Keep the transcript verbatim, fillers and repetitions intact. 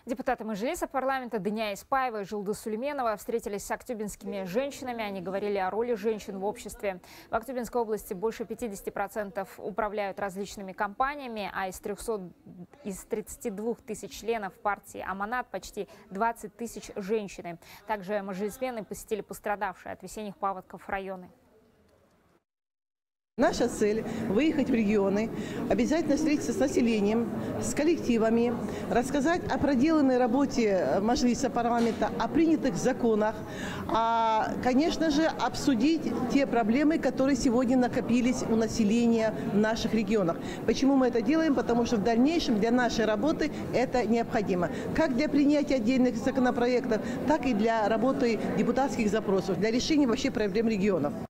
Депутаты Мажилиса парламента Дыня Испаева и Жылды Сулейменова встретились с актюбинскими женщинами. Они говорили о роли женщин в обществе. В Актюбинской области больше пятидесяти процентов управляют различными компаниями, а из трёхсот, из тридцати двух тысяч членов партии «Аманат» почти двадцать тысяч женщины. Также мажилисмены посетили пострадавшие от весенних паводков районы. Наша цель – выехать в регионы, обязательно встретиться с населением, с коллективами, рассказать о проделанной работе Мажилиса парламента, о принятых законах, а, конечно же, обсудить те проблемы, которые сегодня накопились у населения в наших регионах. Почему мы это делаем? Потому что в дальнейшем для нашей работы это необходимо. Как для принятия отдельных законопроектов, так и для работы депутатских запросов, для решения вообще проблем регионов.